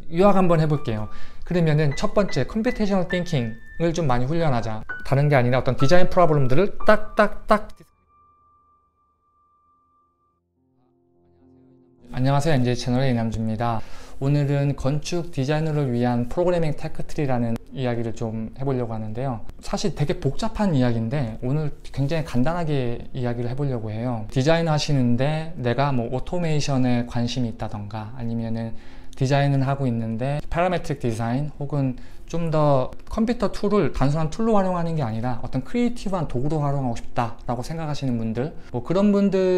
요약 한번 해볼게요. 그러면은 첫 번째, 컴퓨테이셔널 띵킹을 좀 많이 훈련하자. 다른 게 아니라 어떤 디자인 프로블럼들을 딱딱딱. 안녕하세요, NJ 채널의 이남주입니다. 오늘은 건축 디자이너를 위한 프로그래밍 테크트리라는 이야기를 좀 해보려고 하는데요. 사실 되게 복잡한 이야기인데 오늘 굉장히 간단하게 이야기를 해보려고 해요. 디자인 하시는데 내가 뭐 오토메이션에 관심이 있다던가, 아니면은 디자인을 하고 있는데 파라메트릭 디자인 혹은 좀 더 컴퓨터 툴을 단순한 툴로 활용하는 게 아니라 어떤 크리에이티브한 도구로 활용하고 싶다라고 생각하시는 분들, 뭐 그런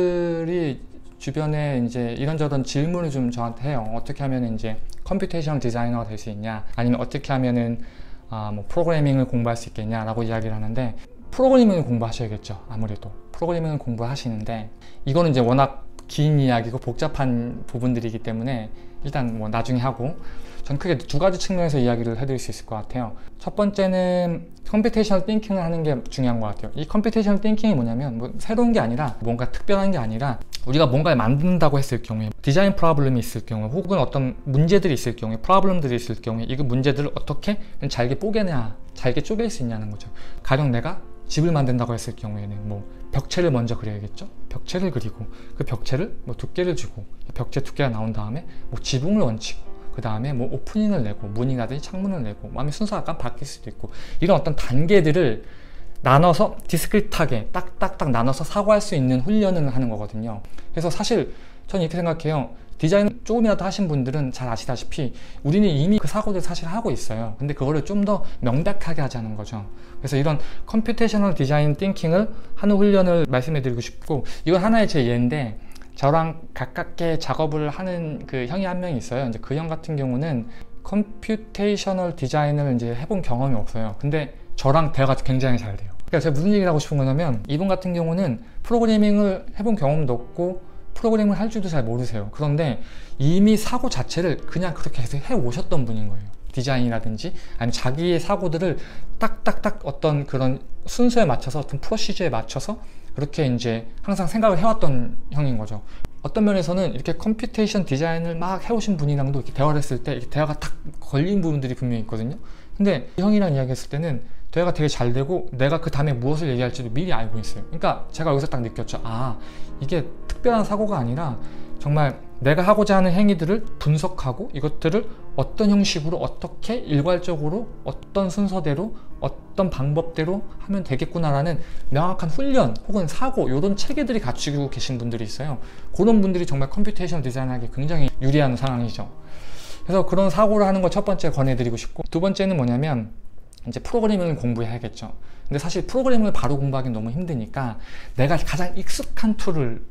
분들이 주변에 이제 이런저런 질문을 좀 저한테 해요. 어떻게 하면 이제 컴퓨테이션 디자이너가 될 수 있냐, 아니면 어떻게 하면은 뭐 프로그래밍을 공부할 수 있겠냐라고 이야기를 하는데, 프로그래밍을 공부하셔야겠죠. 아무래도 프로그래밍을 공부하시는데 이거는 이제 워낙 긴 이야기고 복잡한 부분들이기 때문에 일단 뭐 나중에 하고, 전 크게 두 가지 측면에서 이야기를 해드릴 수 있을 것 같아요. 첫 번째는 컴퓨테이셔널 띵킹을 하는 게 중요한 것 같아요. 이 컴퓨테이셔널 띵킹이 뭐냐면, 뭐 새로운 게 아니라, 뭔가 특별한 게 아니라, 우리가 뭔가를 만든다고 했을 경우에, 디자인 프로블럼이 있을 경우에, 혹은 어떤 문제들이 있을 경우에, 프로블럼들이 있을 경우에, 이 문제들을 어떻게 잘게 뽀개냐, 잘게 쪼갤 수 있냐는 거죠. 가령 내가 집을 만든다고 했을 경우에는 뭐 벽체를 먼저 그려야겠죠. 벽체를 그리고 그 벽체를 뭐 두께를 주고, 벽체 두께가 나온 다음에 뭐 지붕을 얹히고, 그 다음에 뭐 오프닝을 내고, 문이라든지 창문을 내고, 마음의 순서가 약간 바뀔 수도 있고, 이런 어떤 단계들을 나눠서 디스크릿하게 딱딱딱 나눠서 사고할 수 있는 훈련을 하는 거거든요. 그래서 사실 저는 이렇게 생각해요. 디자인 조금이라도 하신 분들은 잘 아시다시피 우리는 이미 그 사고를 사실 하고 있어요. 근데 그거를 좀 더 명백하게 하자는 거죠. 그래서 이런 컴퓨테이셔널 디자인 띵킹을 하는 훈련을 말씀해 드리고 싶고, 이건 하나의 제 예인데, 저랑 가깝게 작업을 하는 그 형이 한 명 있어요. 이제 그 형 같은 경우는 컴퓨테이셔널 디자인을 이제 해본 경험이 없어요. 근데 저랑 대화가 굉장히 잘 돼요. 그러니까 제가 무슨 얘기를 하고 싶은 거냐면, 이분 같은 경우는 프로그래밍을 해본 경험도 없고 프로그래밍을 할 줄도 잘 모르세요. 그런데 이미 사고 자체를 그냥 그렇게 해서 해 오셨던 분인 거예요. 디자인이라든지 아니면 자기의 사고들을 딱딱딱 어떤 그런 순서에 맞춰서, 어떤 프로시저에 맞춰서 그렇게 이제 항상 생각을 해왔던 형인 거죠. 어떤 면에서는 이렇게 컴퓨테이션 디자인을 막 해오신 분이랑도 이렇게 대화를 했을 때 이렇게 대화가 탁 걸린 부분들이 분명히 있거든요. 근데 형이랑 이야기했을 때는 대화가 되게 잘 되고, 내가 그 다음에 무엇을 얘기할지도 미리 알고 있어요. 그러니까 제가 여기서 딱 느꼈죠. 아, 이게 특별한 사고가 아니라 정말 내가 하고자 하는 행위들을 분석하고, 이것들을 어떤 형식으로, 어떻게 일괄적으로, 어떤 순서대로, 어떤 방법대로 하면 되겠구나라는 명확한 훈련 혹은 사고, 이런 체계들이 갖추고 계신 분들이 있어요. 그런 분들이 정말 컴퓨테이션 디자인하기 굉장히 유리한 상황이죠. 그래서 그런 사고를 하는 걸 첫 번째 권해드리고 싶고, 두 번째는 뭐냐면, 이제 프로그래밍을 공부해야겠죠. 근데 사실 프로그래밍을 바로 공부하기는 너무 힘드니까 내가 가장 익숙한 툴을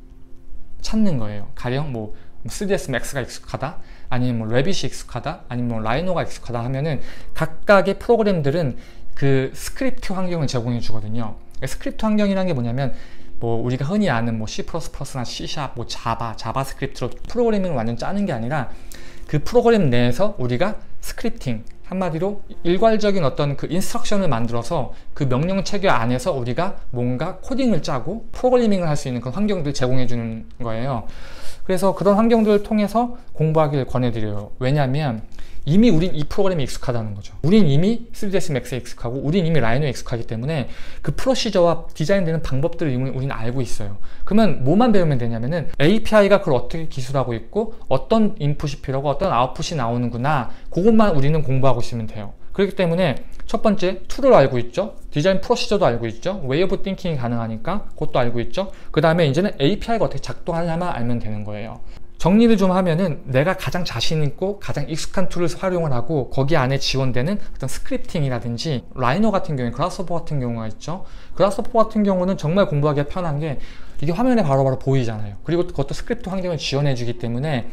찾는 거예요. 가령 뭐 3ds max가 익숙하다, 아니면 뭐 레빗이 익숙하다, 아니면 뭐 라이노가 익숙하다 하면은, 각각의 프로그램들은 그 스크립트 환경을 제공해 주거든요. 스크립트 환경이라는 게 뭐냐면, 뭐 우리가 흔히 아는 뭐 C++나 C#, 뭐 자바스크립트로 프로그래밍을 완전 짜는 게 아니라, 그 프로그램 내에서 우리가 스크립팅, 한마디로 일괄적인 어떤 그 인스트럭션을 만들어서 그 명령 체계 안에서 우리가 뭔가 코딩을 짜고 프로그래밍을 할 수 있는 그런 환경들을 제공해 주는 거예요. 그래서 그런 환경들을 통해서 공부하기를 권해드려요. 왜냐하면 이미 우린 이 프로그램이 익숙하다는 거죠. 우린 이미 3ds max에 익숙하고, 우린 이미 라이노에 익숙하기 때문에 그 프로시저와 디자인되는 방법들을 이미 우리는 알고 있어요. 그러면 뭐만 배우면 되냐면은, API가 그걸 어떻게 기술하고 있고, 어떤 인풋이 필요하고 어떤 아웃풋이 나오는구나, 그것만 우리는 공부하고 있으면 돼요. 그렇기 때문에 첫 번째, 툴을 알고 있죠. 디자인 프로시저도 알고 있죠. 웨이 오브 띵킹이 가능하니까 그것도 알고 있죠. 그 다음에 이제는 API가 어떻게 작동하냐만 알면 되는 거예요. 정리를 좀 하면은, 내가 가장 자신 있고 가장 익숙한 툴을 활용을 하고, 거기 안에 지원되는 어떤 스크립팅이라든지, 라이노 같은 경우에 그라스호퍼 같은 경우가 있죠. 그라스호퍼 같은 경우는 정말 공부하기가 편한 게, 이게 화면에 바로바로 보이잖아요. 그리고 그것도 스크립트 환경을 지원해 주기 때문에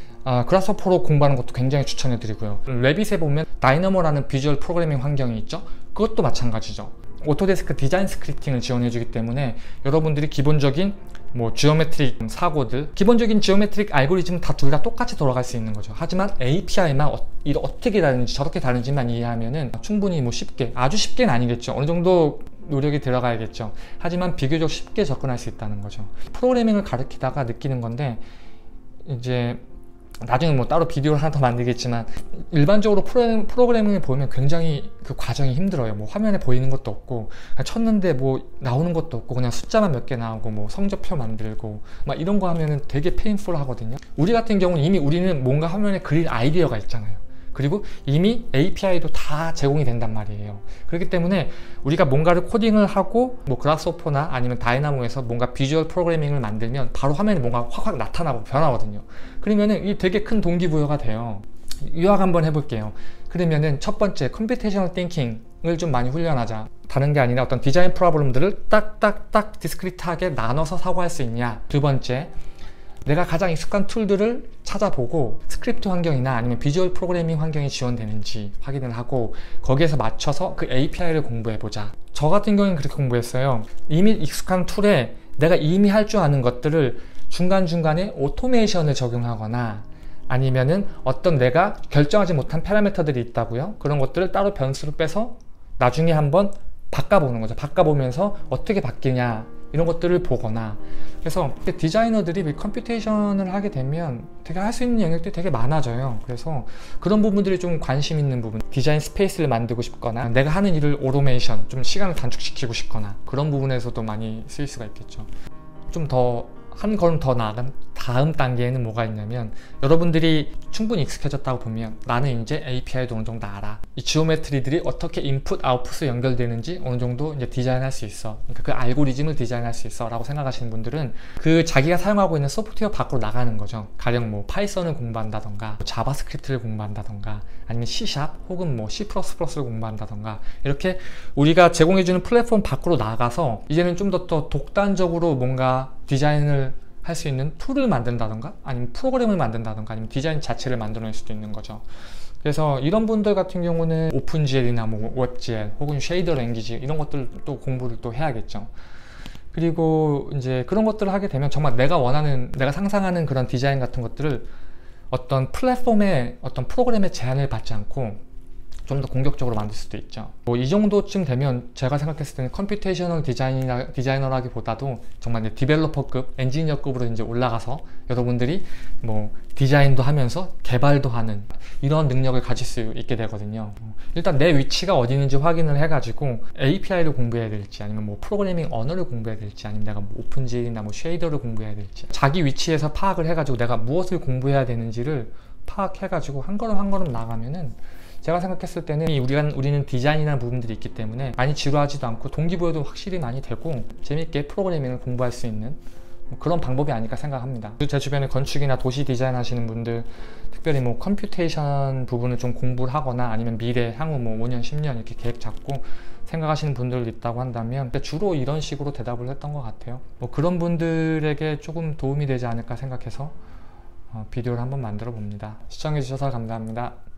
그라스호퍼로 공부하는 것도 굉장히 추천해 드리고요. 레빗에 보면 다이너모라는 비주얼 프로그래밍 환경이 있죠. 그것도 마찬가지죠. 오토데스크 디자인 스크립팅을 지원해 주기 때문에 여러분들이 기본적인 뭐 지오메트릭 사고들, 기본적인 지오메트릭 알고리즘 다 둘 다 똑같이 돌아갈 수 있는 거죠. 하지만 API만 어떻게 다른지, 저렇게 다른지만 이해하면은 충분히 뭐 쉽게, 아주 쉽게는 아니겠죠. 어느 정도 노력이 들어가야겠죠. 하지만 비교적 쉽게 접근할 수 있다는 거죠. 프로그래밍을 가르치다가 느끼는 건데, 이제 나중에 뭐 따로 비디오를 하나 더 만들겠지만 일반적으로 프로그래밍을 보면 굉장히 그 과정이 힘들어요. 뭐 화면에 보이는 것도 없고 쳤는데 뭐 나오는 것도 없고 그냥 숫자만 몇 개 나오고 뭐 성적표 만들고 막 이런 거 하면은 되게 페인풀 하거든요. 우리 같은 경우는 이미 우리는 뭔가 화면에 그릴 아이디어가 있잖아요. 그리고 이미 API도 다 제공이 된단 말이에요. 그렇기 때문에 우리가 뭔가를 코딩을 하고 뭐 그라스호퍼나 아니면 다이나모에서 뭔가 비주얼 프로그래밍을 만들면 바로 화면에 뭔가 확확 나타나고 변하거든요. 그러면은 이 되게 큰 동기부여가 돼요. 요약 한번 해볼게요. 그러면은 첫 번째, 컴퓨테이셔널 띵킹을 좀 많이 훈련하자. 다른 게 아니라 어떤 디자인 프로블럼들을 딱딱딱 디스크리트하게 나눠서 사고할 수 있냐. 두 번째, 내가 가장 익숙한 툴들을 찾아보고 스크립트 환경이나 아니면 비주얼 프로그래밍 환경이 지원되는지 확인을 하고 거기에서 맞춰서 그 API를 공부해보자. 저 같은 경우는 그렇게 공부했어요. 이미 익숙한 툴에 내가 이미 할 줄 아는 것들을 중간중간에 오토메이션을 적용하거나 아니면은 어떤 내가 결정하지 못한 파라미터들이 있다고요. 그런 것들을 따로 변수로 빼서 나중에 한번 바꿔보는 거죠. 바꿔보면서 어떻게 바뀌냐 이런 것들을 보거나. 그래서 디자이너들이 컴퓨테이션을 하게 되면 되게 할 수 있는 영역들이 되게 많아져요. 그래서 그런 부분들이 좀 관심 있는 부분, 디자인 스페이스를 만들고 싶거나 내가 하는 일을 오토메이션, 좀 시간을 단축시키고 싶거나 그런 부분에서도 많이 쓰일 수가 있겠죠. 좀 더 한 걸음 더 나아간 다음 단계에는 뭐가 있냐면, 여러분들이 충분히 익숙해졌다고 보면 나는 이제 API도 어느 정도 알아. 이 지오메트리들이 어떻게 인풋, 아웃풋으로 연결되는지 어느 정도 이제 디자인할 수 있어. 그러니까 그 알고리즘을 디자인할 수 있어 라고 생각하시는 분들은 그 자기가 사용하고 있는 소프트웨어 밖으로 나가는 거죠. 가령 뭐 파이썬을 공부한다던가 자바스크립트를 공부한다던가 아니면 C# 혹은 뭐 C++를 공부한다던가 이렇게 우리가 제공해주는 플랫폼 밖으로 나가서 이제는 좀 더 독단적으로 뭔가 디자인을 할 수 있는 툴을 만든다던가 아니면 프로그램을 만든다던가 아니면 디자인 자체를 만들어낼 수도 있는 거죠. 그래서 이런 분들 같은 경우는 오픈GL이나 뭐 웹GL 혹은 쉐이더 랭귀지 이런 것들도 공부를 또 해야겠죠. 그리고 이제 그런 것들을 하게 되면 정말 내가 원하는, 내가 상상하는 그런 디자인 같은 것들을 어떤 플랫폼의 어떤 프로그램의 제한을 받지 않고 좀 더 공격적으로 만들 수도 있죠. 뭐 이 정도쯤 되면 제가 생각했을 때는 컴퓨테이셔널 디자이너라기보다도 정말 이제 디벨로퍼급, 엔지니어급으로 이제 올라가서 여러분들이 뭐 디자인도 하면서 개발도 하는 이런 능력을 가질 수 있게 되거든요. 일단 내 위치가 어디 있는지 확인을 해가지고 API를 공부해야 될지 아니면 뭐 프로그래밍 언어를 공부해야 될지 아니면 내가 뭐 오픈GL이나 뭐 쉐이더를 공부해야 될지 자기 위치에서 파악을 해가지고 내가 무엇을 공부해야 되는지를 파악해가지고 한 걸음 한 걸음 나가면은 제가 생각했을 때는 우리는 디자인이라는 부분들이 있기 때문에 많이 지루하지도 않고 동기부여도 확실히 많이 되고 재밌게 프로그래밍을 공부할 수 있는 그런 방법이 아닐까 생각합니다. 제 주변에 건축이나 도시 디자인 하시는 분들, 특별히 뭐 컴퓨테이션 부분을 좀 공부를 하거나 아니면 미래 향후 뭐 5년 10년 이렇게 계획 잡고 생각하시는 분들도 있다고 한다면 주로 이런 식으로 대답을 했던 것 같아요. 뭐 그런 분들에게 조금 도움이 되지 않을까 생각해서 비디오를 한번 만들어 봅니다. 시청해 주셔서 감사합니다.